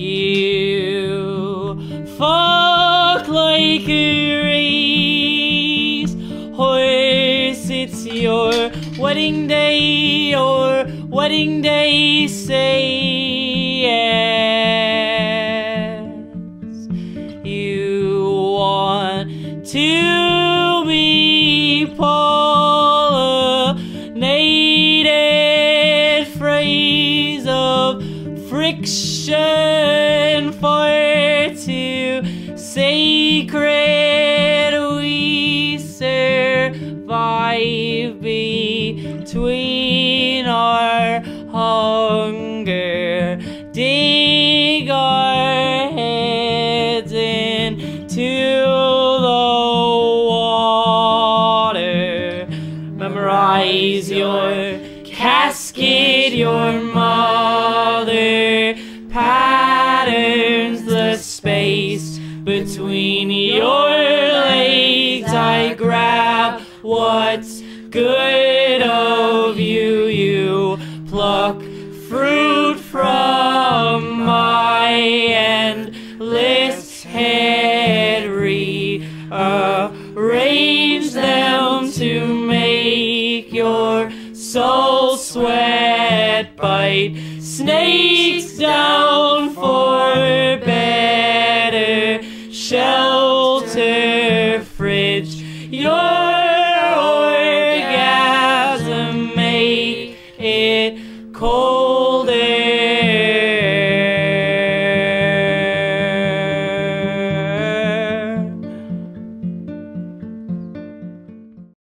You fuck like a racehorse. It's your wedding day, your wedding day. Say yes. You want to be pollinated, phrase of friction for two sacred. We survive between our hunger, dig our heads into the water, memorize your casket, your mother patterns the space between your legs. I grab what's good of you, you pluck fruit from my endless head, rearrange them to make your soul sweat, bite snakes down for